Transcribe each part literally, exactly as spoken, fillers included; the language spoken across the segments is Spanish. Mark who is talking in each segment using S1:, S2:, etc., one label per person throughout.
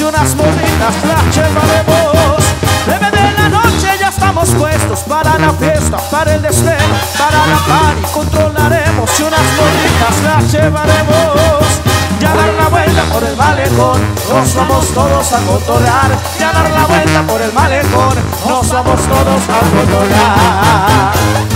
S1: unas morritas las llevaremos. Nueve de la noche ya estamos puestos para la fiesta, para el desvelo, para la party controlaremos y unas morritas las llevaremos. Ya dar la vuelta por el malecón, nos vamos todos a cotorrear. Ya dar la vuelta por el malecón, nos vamos todos a cotorrear.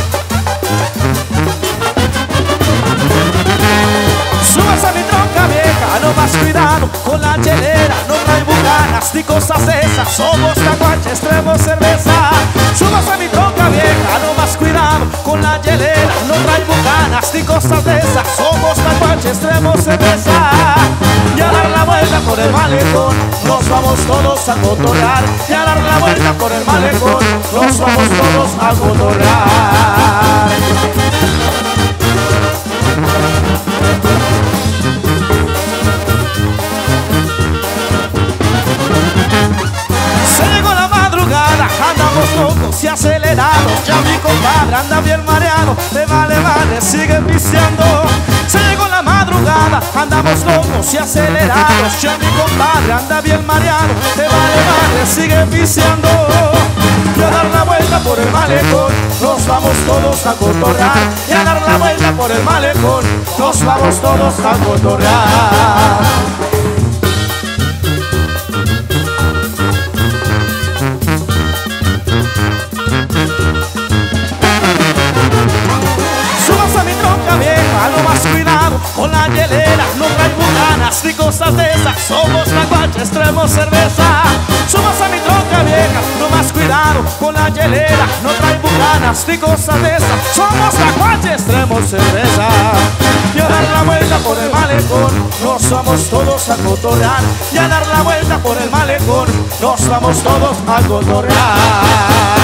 S1: Subas a mi tronca vieja, no más cuidado con la hielera, no trae bucanas ni cosas de esas, somos tacuaches, traemos cerveza. Subas a mi tronca vieja, no más cuidado con la hielera, no trae bucanas ni cosas de esas, somos tacuaches, traemos cerveza. Y a dar la vuelta por el malecón, nos vamos todos a cotorrear. Y a dar la vuelta por el malecón, nos vamos todos a cotorrear. Se llegó la madrugada, andamos locos y acelerados. Ya mi compadre anda bien mareado, te vale, vale, sigue viciando. Se llegó la madrugada, andamos locos y acelerados. Ya mi compadre anda bien mareado, te vale, vale, sigue viciando. Y a dar la vuelta por el malecón, nos vamos todos a cotorrear. Y a dar la vuelta por el malecón, nos vamos todos a cotorrear. Subas a mi tronca vieja, no más cuidado con la hielera, no trae bucanas ni cosas de esas, somos tacuaches, traemos cerveza. Subas a mi tronca vieja, no más cuidado con la hielera, no trae bucanas ni cosas de esas, somos tacuaches, traemos cerveza. Y a dar la vuelta por el malecón, nos vamos todos a cotorrear. Y a dar la vuelta por el malecón, nos vamos todos a cotorrear.